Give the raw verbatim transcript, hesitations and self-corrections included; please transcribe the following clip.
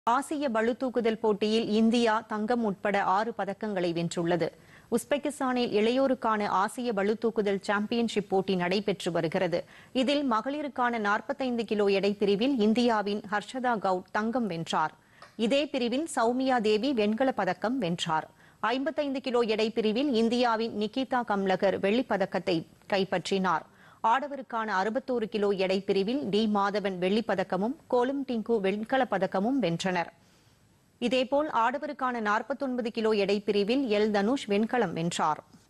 ஆசிய பளுதூக்குதல் போட்டியில் இந்தியா தங்கம் உட்பட ஆறு பதக்கங்களை வென்றுள்ளது. உஸ்பெகிஸ்தானில் இளையோருக்கான ஆசிய பளுதூக்குதல் சாம்பியன்ஷிப் போட்டி நடைபெற்று வருகிறது. இதில் மகளிருக்கான நாற்பத்தைந்து கிலோ எடை பிரிவில் இந்தியாவின் ஹர்ஷதா கவுட் தங்கம் வென்றார். இதே பிரிவில் சௌமியா தேவி வெண்கலப் பதக்கம் வென்றார். ஐம்பத்தைந்து கிலோ எடை பிரிவில் இந்தியாவின் நிகிதா கம்லகர் வெள்ளிப் பதக்கத்தை கைப்பற்றினார். ஆடவருக்கான அறுபத்தொரு கிலோ எடை பிரிவில் டி மாதவன் வெள்ளிப் பதக்கமும் கோலும் டிங்கு வெண்கலப் பதக்கமும் வென்றனர். இதேபோல் ஆடவருக்கான நாற்பத்தொன்பது கிலோ எடை பிரிவில் எல் தனுஷ் வெண்கலம் வென்றார்.